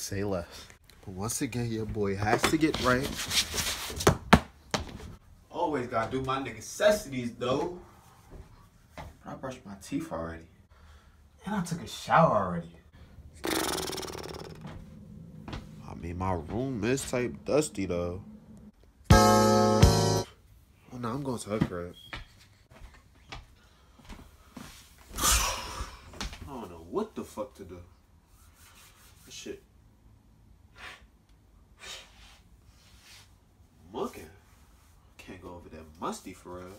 Say less. But once again, your boy has to get right. Always gotta do my necessities though. But I brushed my teeth already. And I took a shower already. I mean, my room is type dusty though. Oh no, I'm going to her crib. I don't know what the fuck to do. Shit. Mucking. Can't go over that musty for real.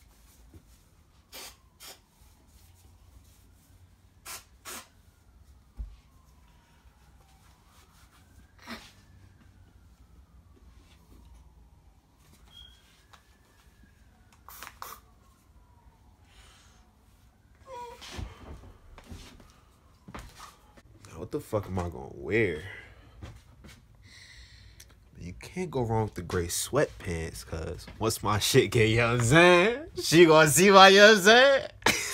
Now what the fuck am I gonna wear? You can't go wrong with the gray sweatpants, cause once my shit get, you know what I'm saying? She gonna see my, you know what I'm saying?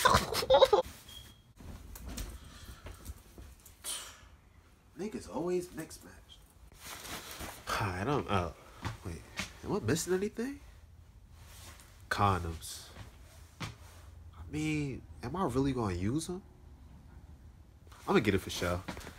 Niggas always mix match. I don't know. Wait, am I missing anything? Condoms. I mean, am I really gonna use them? I'm gonna get it for sure.